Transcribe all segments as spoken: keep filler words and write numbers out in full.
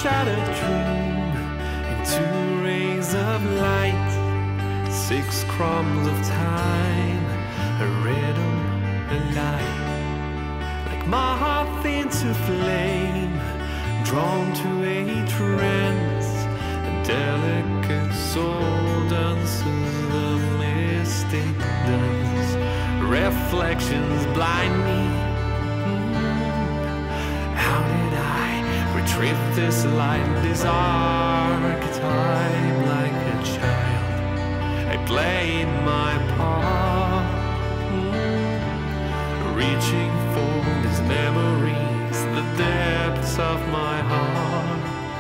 shattered dream into rays of light, six crumbs of time, a rhythm, a light, like moth into flame, drawn to a trance, a delicate soul dances the mystic dance. Reflections blind me. How did I retrieve this light, this archetype? Like a child, I played my part, reaching for these memories, the depths of my heart.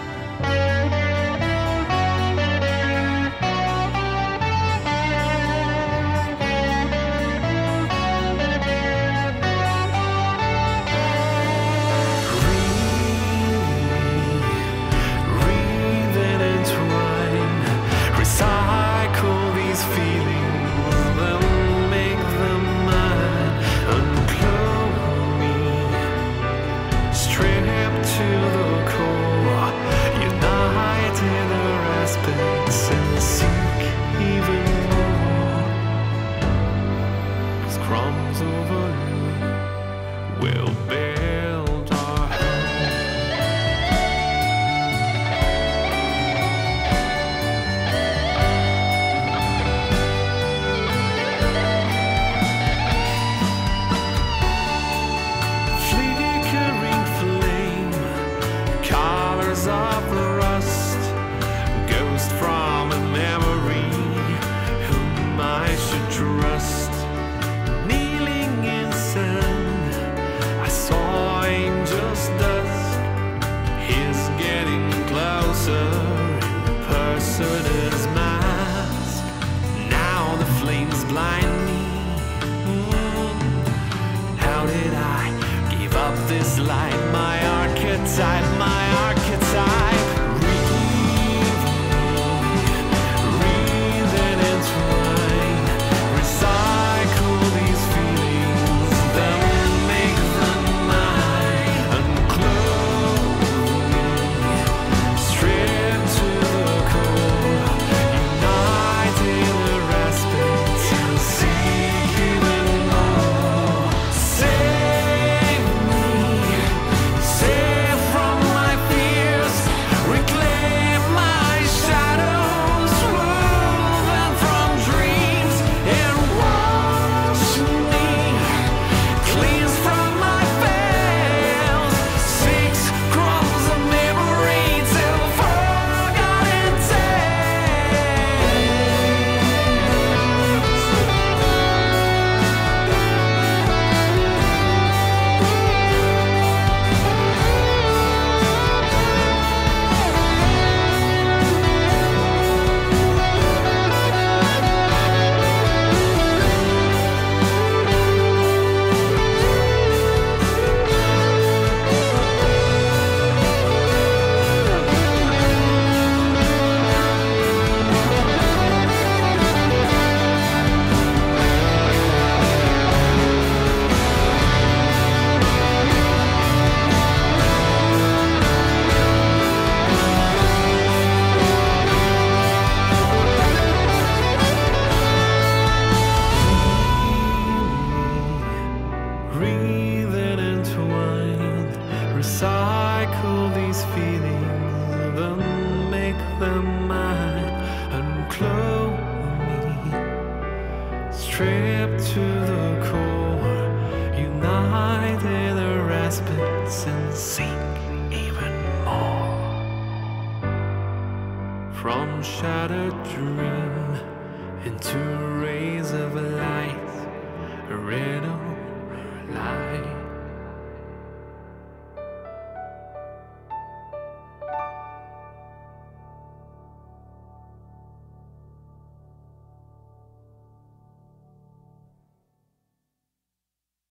From shattered dream into rays of light, a riddle light.